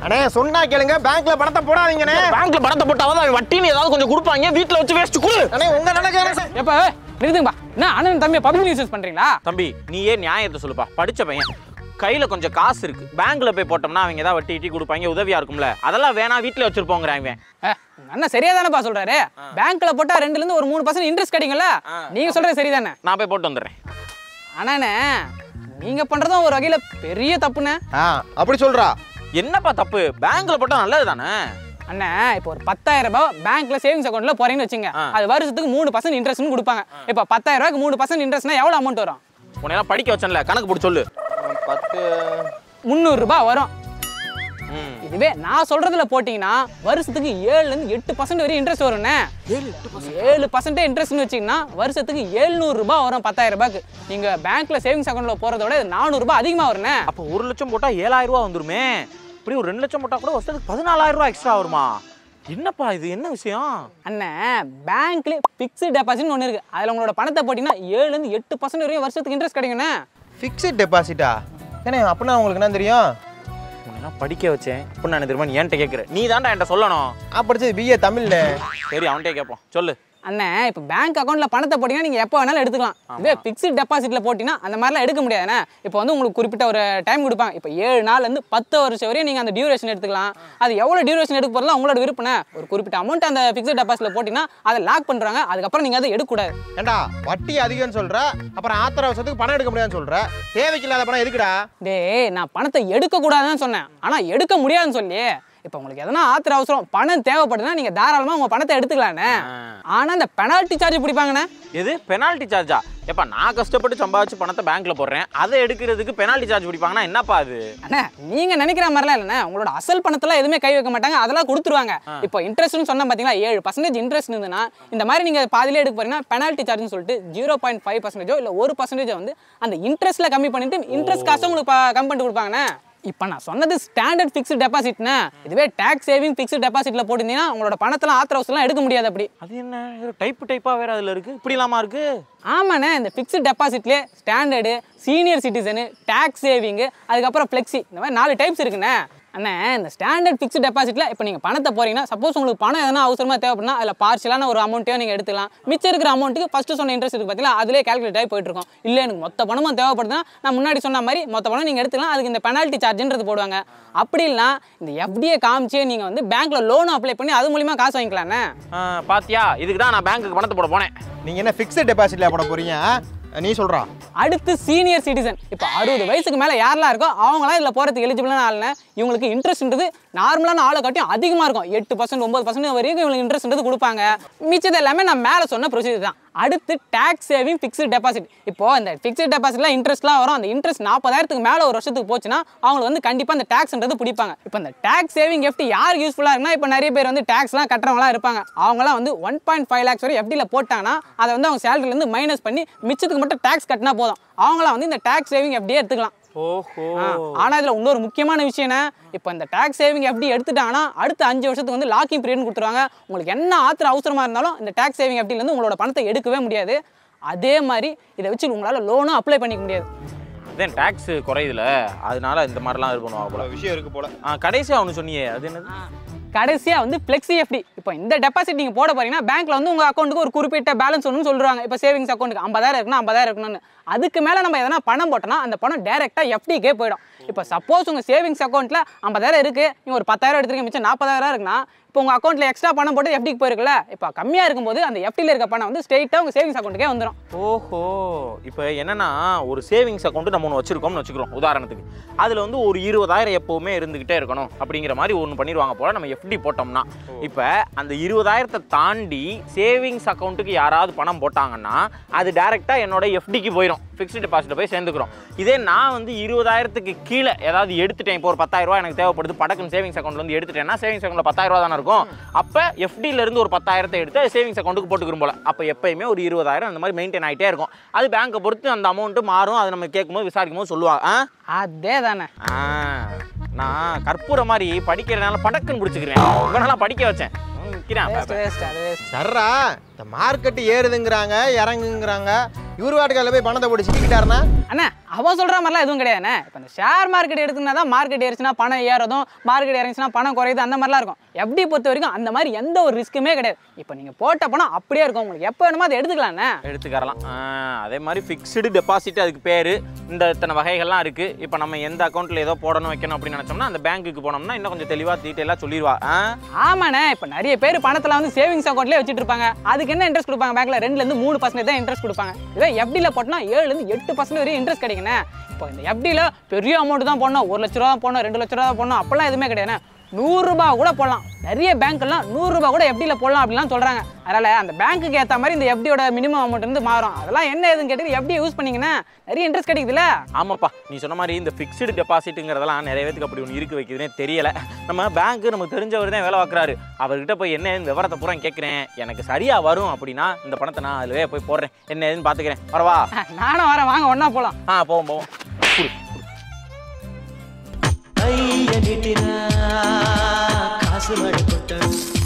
அண்ணே சொன்னா கேளுங்க, பேங்க்ல பணத்தை போடாதீங்கண்ணே. பேங்க்ல பணத்தை போட்டாவது அவன் வட்டின்னு ஏதாவது கொஞ்சம் கொடுப்பாங்க, வீட்டுல வச்சு வேஸ்ட் கொடு. அண்ணே உங்க நினைக்கிறேன். எப்ப நிறுத்துங்கப்பா. என்ன அண்ணன் தம்பி பப்ளிக் நியூஸ் பண்றீங்களா? தம்பி நீயே நியாயத்தை சொல்லுப்பா. படிச்ச பையன், கையில கொஞ்சம் காசு இருக்கு, பேங்க்ல போய் போட்டோம்னா அவங்க ஏதாவது வட்டி கொடுப்பாங்க, உதவியா இருக்கும்ல. அதெல்லாம் வேணா வீட்டுல வச்சிருப்போங்கிறாங்க. அண்ணா சரியா தானேப்பா சொல்றாரு. பேங்க்ல போட்டா 2% ஒரு 3% இன்ட்ரெஸ்ட் கிடைக்கும்ல. நீங்க சொல்றது சரிதானே? நான் போய் போட்டு வந்துடுறேன். அண்ணாண்ணே நீங்க பண்றதும் ஒரு வகையில பெரிய தப்புண்ணே. அப்படி சொல்றா? என்னப்பா தப்பு? பேங்க்ல போட்டா நல்லது தானே அண்ணா. இப்போ ஒரு 10,000 ரூபாய் பேங்க்ல சேவிங்ஸ் அக்கௌண்ட்ல போறீங்கன்னு வச்சுங்க, அது வருஷத்துக்கு 3% இன்ட்ரெஸ்ட்னு கொடுப்பாங்க. இப்போ 10,000 ரூபாய்க்கு 3% இன்ட்ரெஸ்ட்னா எவ்வளவு அமௌண்ட் வரும்? உன்னையெல்லாம் படிக்க வச்சேன்ல, கணக்கு போட்டு சொல்லு. 300 ரூபாய் வரும். இதுவே நான் சொல்றதுல போட்டீங்கன்னா வருஷத்துக்கு 7-8% வரை இன்ட்ரெஸ்ட் வரும்ண்ணே. 7% இன்ட்ரெஸ்ட்னு வச்சீங்கன்னா வருஷத்துக்கு 700 ரூபாய் வரும் 10,000 ரூபாய்க்கு. நீங்க பேங்க்ல சேவிங்ஸ் அக்கௌண்ட்ல போறத விட 400 ரூபாய் அதிகமா வரும்ண்ணே. அப்போ 1 லட்சம் போட்டா 7,000 ரூபாய் வந்துருமே. இப்படி ஒரு 2 லட்சம் போட்டா கூட வருஷத்துக்கு 14,000 ரூபாய் எக்ஸ்ட்ரா வருமா? என்னப்பா இது, என்ன விஷயம்? அண்ணே பேங்க்ல பிக்ஸ்டு டெபாசிட்னு ஒன்று இருக்கு. அதுல உங்களோட பணத்தை போட்டீங்கன்னா 7-8% வரையும் வருஷத்துக்கு இன்ட்ரெஸ்ட் கிடைக்கும்ண்ணே. ஃபிக்ஸட் டெபாசிட்டா? ஏன்னா அப்படின்னா உங்களுக்கு என்ன தெரியும்? உன்னெல்லாம் படிக்க வச்சேன் அப்படின்னு நான் தெரியுமா? நீ என்கிட்ட கேட்குற, நீ தான்டா என்கிட்ட சொல்லணும். படிச்சது BA தமிழ்ல. சரி அவன்கிட்ட கேட்போம், சொல்லு. அண்ணே இப்போ பேங்க் அக்கௌண்ட்ல பணத்தை போட்டீங்கன்னா நீங்க எப்போ வேணாலும் எடுத்துக்கலாம். இதே பிக்ஸ்டு டெபாசிட்ல போட்டீங்கன்னா அந்த மாதிரிலாம் எடுக்க முடியாதுண்ணே. இப்போ வந்து உங்களுக்கு குறிப்பிட்ட ஒரு டைம் கொடுப்பாங்க. இப்போ 7 நாள்லேருந்து 10 வருஷம் வரையும் நீங்க அந்த டியூரேஷன் எடுத்துக்கலாம். அது எவ்வளவு டியூரேஷன் எடுக்க போறதுலாம் உங்களோட விருப்பம்ண்ணே. ஒரு குறிப்பிட்ட அமௌண்ட் அந்த பிக்ஸ்டு டெபாசிட்ல போட்டீங்கன்னா அதை லாக் பண்றாங்க. அதுக்கப்புறம் நீங்க அதை எடுக்கக்கூடாது. ஏண்டா வட்டி அதிகம்னு சொல்ற, அப்புறம் ஆத்திர அவசரத்துக்கு பணம் எடுக்க முடியாதுன்னு சொல்ற. தேவைக்கு இல்லாத பணம் எதுக்குடா? டேய் நான் பணத்தை எடுக்க கூடாதுன்னு சொன்னேன், ஆனா எடுக்க முடியாதுன்னு சொல்லி. இப்போ உங்களுக்கு எதனா ஆத்திர அவசரம் பணம் தேவைப்படுதுன்னா நீங்க தாராளமா உங்க பணத்தை எடுத்துக்கலாண்ணே. ஆனா இந்த பெனால்ட்டி சார்ஜ் பிடிப்பாங்கண்ணே. எது பெனால்ட்டி சார்ஜா? எப்ப நான் கஷ்டப்பட்டு சம்பாதிச்சு பணத்தை பேங்க்ல போடுறேன், அதை எடுக்கிறதுக்கு பெனால்ட்டி சார்ஜ் பிடிப்பாங்கன்னா என்னப்பா அது? அண்ணா நீங்க நினைக்கிற மாதிரிலாம் இல்லைண்ணே. உங்களோட அசல் பணத்தெல்லாம் எதுவுமே கை வைக்க மாட்டாங்க, அதெல்லாம் கொடுத்துருவாங்க. இப்போ இன்ட்ரெஸ்ட்னு சொன்னா பாத்தீங்களா, 7% இன்ட்ரெஸ்ட் இருந்ததுன்னா இந்த மாதிரி நீங்க பாதியிலே எடுக்க போறீங்கன்னா பெனால்ட்டி சார்ஜ்னு சொல்லிட்டு 0.5% இல்ல 1% வந்து அந்த இன்ட்ரெஸ்ட்ல கம்மி பண்ணிட்டு இன்ட்ரெஸ்ட் காசு உங்களுக்கு கம்மி பண்ணிட்டு கொடுப்பாங்கண்ணே. இப்போ நான் சொன்னது ஸ்டாண்டர்ட் ஃபிக்ஸ்டு டெபாசிட்னா. இதுவே டாக்ஸ் சேவிங் ஃபிக்ஸ்டு டெபாசிட்ல போட்டிருந்தீங்கன்னா உங்களோட பணத்தெல்லாம் ஆத்திர அவசரம்லாம் எடுக்க முடியாது. அப்படி அது என்ன டைப்பா வேற அதுல இருக்கு, இப்படி இல்லாம இருக்கு? ஆமாண்ணே, இந்த ஃபிக்ஸ்டு டெபாசிட்லேயே standard, senior citizen, tax saving, அதுக்கப்புறம் ஃப்ளெக்ஸி, இந்த மாதிரி 4 டைப்ஸ் இருக்குண்ணே. அண்ணே இந்த ஸ்டாண்டர்ட் ஃபிக்ஸ்டு டெபாசிட்ல இப்போ நீங்கள் பணத்தை போறீங்கன்னா சப்போஸ் உங்களுக்கு பணம் எதனா அவசரமாக தேவைப்படுனா அதில் பார்ஷியலான ஒரு அமௌண்ட்டையும் நீங்கள் எடுத்துக்கலாம். மிச்சம் இருக்கிற அமௌண்ட்டுக்கு ஃபஸ்ட்டு சொன்ன இன்ட்ரெஸ்ட் இருக்குது பார்த்தீங்களா, அதிலே கால்குலேட் ஆகி போயிட்டு இருக்கும். இல்லை எனக்கு மொத்த பணமும் தேவைப்படுதுன்னா நான் முன்னாடி சொன்ன மாதிரி மொத்த பணம் நீங்கள் எடுத்துக்கலாம். அதுக்கு இந்த பெனால்ட்டி சார்ஜ்ன்றது போடுவாங்க. அப்படி இல்லைனா இந்த FDயை காமிச்சே நீங்கள் வந்து பேங்க்ல லோனும் அப்ளை பண்ணி அது மூலியமாக காசு வாங்கிக்கலாண்ணே. பாத்தியா, இதுக்கு தான் நான் பேங்க்குக்கு பணத்தை போட போனேன். நீங்க என்ன ஃபிக்ஸட் டெபாசிட்ல போட போறீங்க? நீ சொல்றா. அடுத்து சீனியர் சிட்டிசன். இப்போ 60 வயசுக்கு மேலே யாரெல்லாம் இருக்கோ அவங்களாம் இதில் போகிறதுக்கு எலிஜிபிளான ஆளுங்க. இவங்களுக்கு இன்ட்ரெஸ்ட்ன்றது நார்மலான ஆளை காட்டியும் அதிகமாக இருக்கும். 8% 9% வரைக்கும் இவங்களுக்கு இன்ட்ரெஸ்ட்ன்றது கொடுப்பாங்க. மிச்சது எல்லாமே நான் மேலே சொன்ன ப்ரொசீஜர் தான். அடுத்து டாக்ஸ் சேவிங் ஃபிக்ஸ்டு டெபாசிட். இப்போ இந்த ஃபிக்ஸ்டு டெபாசிட்லாம் இன்ட்ரெஸ்ட்லாம் வரும். அந்த இன்ட்ரெஸ்ட் 40,000க்கு மேலே ஒரு வருஷத்துக்கு போச்சுன்னா அவங்களுக்கு வந்து கண்டிப்பாக அந்த டாக்ஸ்ன்றது பிடிப்பாங்க. இப்போ இந்த டாக்ஸ் சேவிங் FD யாருக்கு யூஸ்ஃபுல்லாக இருக்குன்னா, இப்போ நிறைய பேர் வந்து டாக்ஸ்லாம் கட்டுறவங்களாம் இருப்பாங்க. அவங்களாம் வந்து 1.5 lakhs வரை FDயில் போட்டாங்கன்னா அதை வந்து அவங்க சேலரிலேருந்து மைனஸ் பண்ணி மிச்சத்துக்கு மட்டும் டாக்ஸ் கட்டினா போதும். அவங்களாம் வந்து இந்த டாக்ஸ் சேவிங் FDயை எடுத்துக்கலாம். ஓஹோ. ஆனா இதுல இன்னொரு முக்கியமான விஷயம், இப்போ இந்த டாக்ஸ் சேவிங் FD எடுத்துட்டாங்கன்னா அடுத்த 5 வருஷத்துக்கு வந்து லாக்கிங் பீரியட் கொடுத்துருவாங்க. உங்களுக்கு என்ன ஆத்திர அவசரமா இருந்தாலும் இந்த டாக்ஸ் சேவிங் FDல இருந்து உங்களோட பணத்தை எடுக்கவே முடியாது. அதே மாதிரி இதை வச்சு உங்களால லோனும் அப்ளை பண்ணிக்க முடியாது. அதான் டாக்ஸ் குறையுதுல, அதனால இந்த மாதிரிலாம் இது பண்ணுவாங்க போல. விஷயம் இருக்கு போல. கடைசியா ஒன்று சொன்னியே, அது என்னது? கடைசியா வந்து ஃப்ளெக்ஸி FD. இப்போ இந்த டெபாசிட் நீங்க போட போறீங்கன்னா பேங்க்ல வந்து உங்க அக்கௌண்ட்டுக்கு ஒரு குறிப்பிட்ட பேலன்ஸ் ஒன்று சொல்றாங்க. இப்போ சேவிங்ஸ் அக்கௌண்ட்டுக்கு 50,000 இருக்குன்னா 50,000 இருக்கணும்னு. அதுக்கு மேல நம்ம எதனா பணம் போட்டோம்னா அந்த பணம் டைரக்டா FDக்கே போயிடும். இப்போ சப்போஸ் உங்க சேவிங்ஸ் அக்கௌண்ட்ல 50,000 இருக்கு, நீங்க ஒரு 10,000 எடுத்துருங்க, மிச்சம் 40,000 இருக்குன்னா இப்போ உங்க அக்கௌண்ட்ல எக்ஸ்ட்ரா பணம் போட்டு FDக்கு போயிருக்குல்ல, இப்போ கம்மியா இருக்கும்போது அந்த FDல இருக்க பணம் வந்து ஸ்ட்ரெயிட்டா உங்க சேவிங்ஸ் அக்கௌண்ட்டுக்கே வந்துடும். ஓஹோ. இப்போ என்னன்னா ஒரு சேவிங்ஸ் அக்கௌண்ட் நம்ம ஒன்று வச்சிருக்கோம்னு வச்சுக்கிறோம் உதாரணத்துக்கு, அதில் வந்து ஒரு 20,000 எப்போவுமே இருந்துகிட்டே இருக்கணும் அப்படிங்கிற மாதிரி ஒன்று பண்ணிடுவாங்க போல நம்ம FD போட்டோம்னா. இப்போ அந்த 20,000 தாண்டி சேவிங்ஸ் அக்கௌண்ட்டுக்கு யாராவது பணம் போட்டாங்கன்னா அது டைரெக்டாக என்னோட FDக்கு போயிடும், ஃபிக்ஸ்டு டெபாசிட்டில் போய் சேர்ந்துக்கிறோம். இதே நான் வந்து 20,000க்கு கீழே ஏதாவது எடுத்துட்டேன், இப்போ ஒரு 10,000 ரூபா எனக்கு தேவைப்படுது, படக்குன்னு சேவிங்ஸ் அக்கௌண்ட்ல வந்து எடுத்துட்டேன்னா சேவிங்ஸ் அக்கௌண்ட்ல 10,000 ரூபா தானே இருக்கும். அப்போ FDல இருந்து ஒரு 10,000 எடுத்து சேவிங்ஸ் அக்கௌண்ட்டுக்கு போட்டுக்கிறோம் போல. அப்போ எப்பயுமே ஒரு 20,000 அந்த மாதிரி மெயின்டைன் ஆகிட்டே இருக்கும். அது பேங்கை பொறுத்து அந்த அமௌண்ட் மாறும். அது நம்ம கேட்கும்போது விசாரிக்கும் போது சொல்லுவாங்க. அதே தானே. நான் கற்பூர மாதிரி படிக்கிறதுனால படக்குன்னு பிடிச்சிக்கிறேன். உங்களால படிக்க வச்சேன். சர்ரா இந்த மார்க்கெட் ஏறுதுங்கிறாங்க இறங்குங்கிறாங்க, இவர் வாட்டுக்கால போய் பணத்தை போட்டு சிக்கிக்கிட்டாருன்னா அண்ணா அவன் சொல்ற மாதிரிலாம் எதுவும் கிடையாதுண்ணே. இப்போ இந்த ஷேர் மார்க்கெட் எடுத்துனா தான் மார்க்கெட் ஏறிச்சுன்னா பணம் ஏறதும், மார்க்கெட் இறங்கிச்சுன்னா பணம் குறையுது, அந்த மாதிரிலாம் இருக்கும். எப்படி பொறுத்த வரைக்கும் அந்த மாதிரி எந்த ஒரு ரிஸ்க்குமே கிடையாது. இப்போ நீங்கள் போட்ட பணம் அப்படியே இருக்கும், உங்களுக்கு எப்போ வேணுமோ அதை எடுத்துக்கலாண்ணே. எடுத்துக்கறலாம். அதே மாதிரி ஃபிக்ஸ்டு டெபாசிட் அதுக்கு பேர். இந்த இத்தனை வகைகள்லாம் இருக்குது. இப்போ நம்ம எந்த அக்கௌண்ட்டில் ஏதோ போடணும் வைக்கணும் அப்படின்னு நினச்சோம்னா அந்த பேங்க்குக்கு போனோம்னா இன்னும் கொஞ்சம் தெளிவாக டீட்டெயிலாக சொல்லிடுவா. ஆமாண்ணே, இப்போ நிறைய பேர் பணத்தில் வந்து சேவிங்ஸ் அக்கௌண்ட்லேயே வச்சுட்டு இருப்பாங்க. அதுக்கு என்ன இன்ட்ரெஸ்ட் கொடுப்பாங்க? பேங்க்ல 2-3% தான் இன்ட்ரெஸ்ட் கொடுப்பாங்க. இதே எஃப்டியில் போட்டோம்னா 7-8% வரையும் இன்ட்ரெஸ்ட் கிடைக்குண்ணே. இப்போ இந்த எஃப்டியில் பெரிய அமௌண்ட் தான் போடணும், 1 லட்ச ரூபா தான் போடணும், 2 லட்ச ரூபா தான் போடணும், அப்பெல்லாம் எதுவுமே கிடையாது. 100 ரூபா கூட போடலாம். நிறைய பேங்க்லாம் 100 ரூபா கூட எஃப்டியில் போடலாம் அப்படிலாம் சொல்கிறாங்க. அதனால் அந்த பேங்க்குக்கு ஏற்ற மாதிரி இந்த எஃப்டியோட மினிமம் அமௌண்ட் வந்து மாறும். அதெல்லாம் என்ன எதுன்னு கேட்டு எஃப்டி யூஸ் பண்ணிங்கன்னா நிறைய இன்ட்ரெஸ்ட் கிடைக்குதுல்ல. ஆமாப்பா, நீ சொன்ன மாதிரி இந்த ஃபிக்ஸ்டு டெபாசிட்டுங்கிறதெல்லாம் நிறைய பேருக்கு அப்படி ஒன்று இருக்கு வைக்குதுன்னே தெரியல. நம்ம பேங்க்கு நமக்கு தெரிஞ்சவர் தான் வேலை பார்க்குறாரு. அவர்கிட்ட போய் என்ன விவரத்தை பூரா கேட்குறேன், எனக்கு சரியாக வரும் அப்படின்னா இந்த பணத்தை நான் அதில் போய் போடுறேன், என்ன ஏதுன்னு பார்த்துக்கிறேன். வரவா? நானும் வரேன், வாங்க ஒன்றா போகலாம். போவோம். காசு மழை கொட்ட